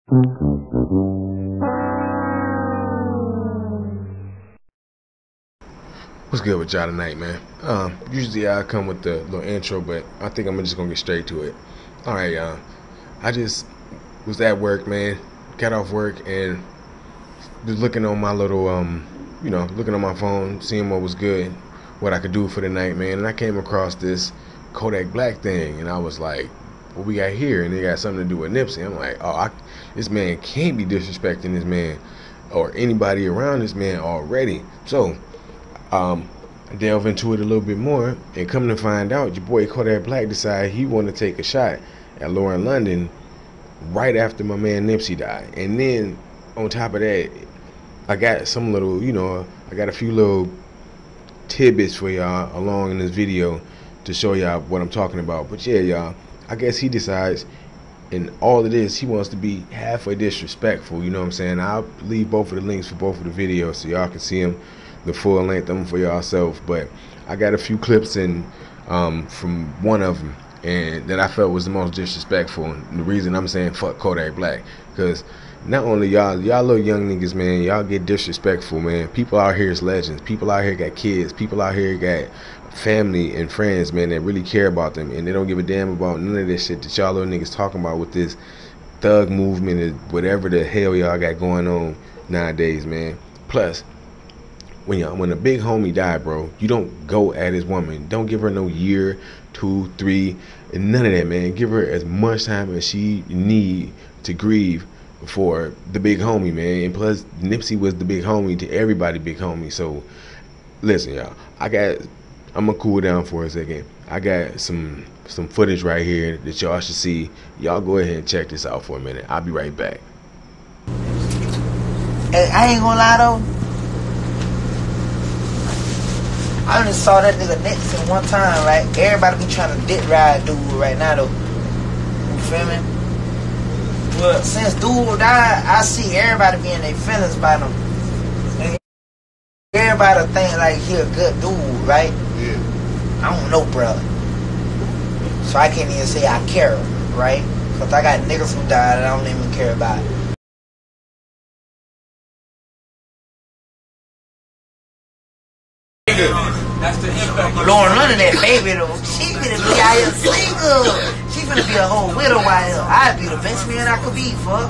What's good with y'all tonight, man? Usually I come with the little intro, but I think I'm just gonna get straight to it. All right, y'all. I just was at work, man. Got off work and was looking on my little, looking on my phone, seeing what was good, what I could do for the night, man. And I came across this Kodak Black thing, and I was like, what we got here? And it got something to do with Nipsey. I'm like, this man can't be disrespecting this man or anybody around this man already. So, delve into it a little bit more, and come to find out, your boy Kodak Black decided he wanted to take a shot at Lauren London right after my man Nipsey died. And then on top of that, I got some little, I got a few little tidbits for y'all along in this video to show y'all what I'm talking about. But yeah, y'all, I guess he decides in all of this he wants to be halfway disrespectful, you know what I'm saying? I'll leave both of the links for both of the videos so y'all can see them, the full length of them for yourself. But I got a few clips in from one of them and that I felt was the most disrespectful. And the reason I'm saying fuck Kodak Black, because not only y'all little young niggas, man, y'all get disrespectful, man. People out here is legends. People out here got kids. People out here got family and friends, man, that really care about them, and they don't give a damn about none of this shit that y'all little niggas talking about with this thug movement and whatever the hell y'all got going on nowadays, man. Plus, when a big homie died, bro, you don't go at his woman. Don't give her no year, 2, 3, and none of that, man. Give her as much time as she need to grieve for the big homie, man. And plus, Nipsey was the big homie to everybody, big homie. So, listen, y'all, I'm gonna cool down for a second. I got some footage right here that y'all should see. Y'all go ahead and check this out for a minute. I'll be right back. Hey, I ain't gonna lie though, I just saw that nigga Nipsey one time, right? Everybody be trying to dick ride dude right now though. You feel me? Well, since dude died, I see everybody be in their feelings about him. And everybody think like he a good dude, right? Yeah. I don't know, brother. So I can't even say I care, right? Cause I got niggas who died and I don't even care about it. That's the impact. Lauren London, that baby though, she finna be out here single. She finna be a whole widow out here. I'd be the best man I could be, fuck.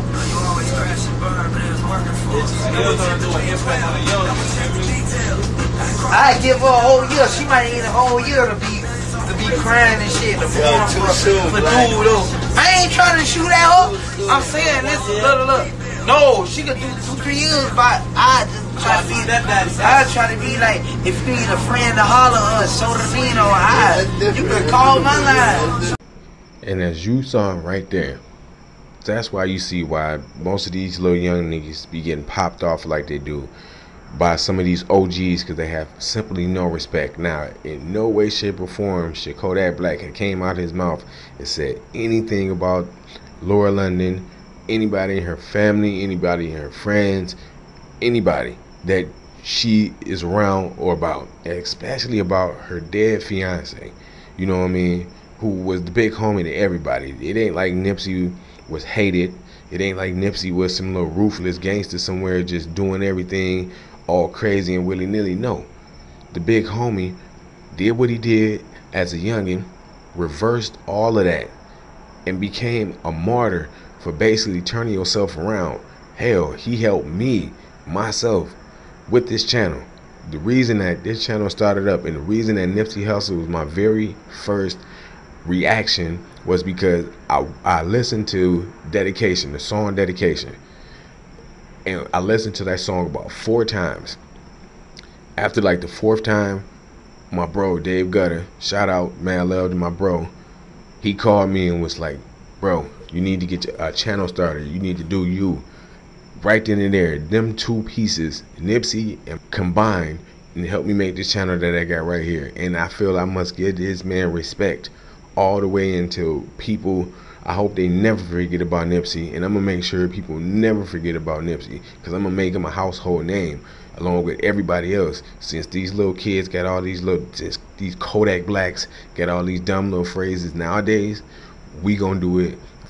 I'd give her a whole year. She might need a whole year to be crying and shit. To for dude though. I ain't trying to shoot at her. I'm saying, listen, look. No, she could do 2-3 years, but I just try to be I try to be like, if you need a friend to holler or show the mean or you can call my line. And as you saw right there, that's why you see why most of these little young niggas be getting popped off like they do by some of these OGs, because they have simply no respect. Now, in no way, shape, or form should Kodak Black have came out of his mouth and said anything about Laura London, anybody in her family, anybody in her friends, anybody that she is around or about, especially about her dead fiance, you know what I mean, who was the big homie to everybody. It ain't like Nipsey was hated. It ain't like Nipsey was some little ruthless gangster somewhere just doing everything all crazy and willy-nilly. No, the big homie did what he did as a youngin', reversed all of that, and became a martyr for basically turning yourself around. Hell, he helped me, myself, with this channel. The reason that this channel started up and the reason that Nipsey Hussle was my very first reaction was because I listened to Dedication, the song Dedication. And I listened to that song about 4 times. After like the 4th time, my bro, Dave Gutter, shout out, man, love to my bro, he called me and was like, bro, you need to get a channel started. You need to do you. Right then and there, them 2 pieces, Nipsey and combined, and helped me make this channel that I got right here. And I feel I must give this man respect all the way until people, I hope they never forget about Nipsey. And I'm going to make sure people never forget about Nipsey, because I'm going to make him a household name along with everybody else. Since these little kids got all these Kodak Blacks got all these dumb little phrases nowadays, we going to do it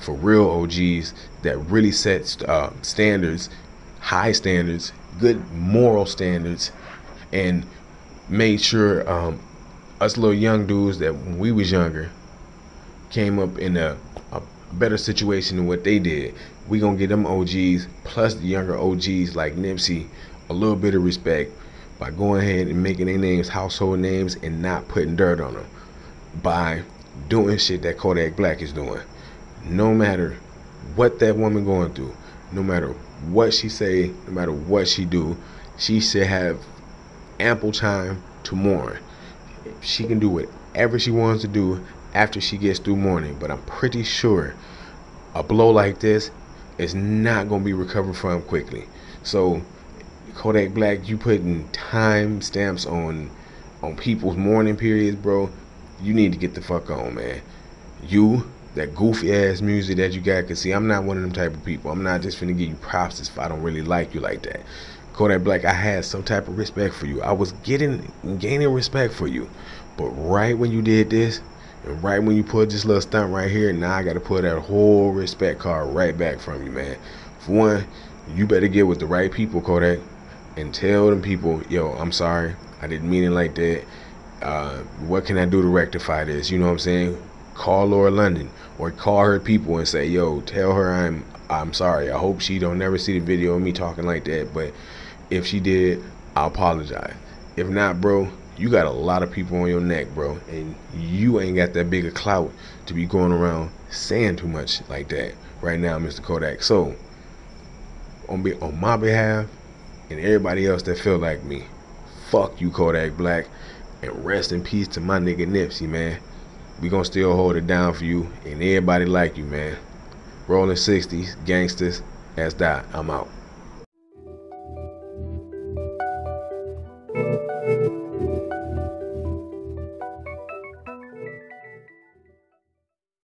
for real OGs that really set standards, high standards, good moral standards, and made sure us little young dudes that when we was younger came up in a better situation than what they did. We gonna get them OGs plus the younger OGs like Nipsey a little bit of respect by going ahead and making their names household names and not putting dirt on them, by doing shit that Kodak Black is doing. No matter what that woman going through, no matter what she say, no matter what she do, she should have ample time to mourn. She can do whatever she wants to do after she gets through mourning, but I'm pretty sure a blow like this is not going to be recovered from quickly. So Kodak Black, you putting time stamps on people's mourning periods, bro. You need to get the fuck on, man. You, that goofy ass music that you got, cause see, I'm not one of them type of people. I'm not just finna give you props if I don't really like you like that. Kodak Black, I had some type of respect for you. I was gaining respect for you. But right when you did this, and right when you put this little stunt right here, now I gotta put that whole respect card right back from you, man. For one, you better get with the right people, Kodak, and tell them people, yo, I'm sorry, I didn't mean it like that. What can I do to rectify this? You know what I'm saying? Call Laura London or call her people and say, yo, tell her I'm sorry. I hope she don't never see the video of me talking like that, but if she did, I apologize. If not, bro, you got a lot of people on your neck, bro, and you ain't got that big a clout to be going around saying too much like that right now, Mr. Kodak. So on my behalf and everybody else that feel like me, fuck you, Kodak Black, and rest in peace to my nigga Nipsey, man. We gonna still hold it down for you and everybody like you, man. Rolling 60s, gangsters, that's that. I'm out.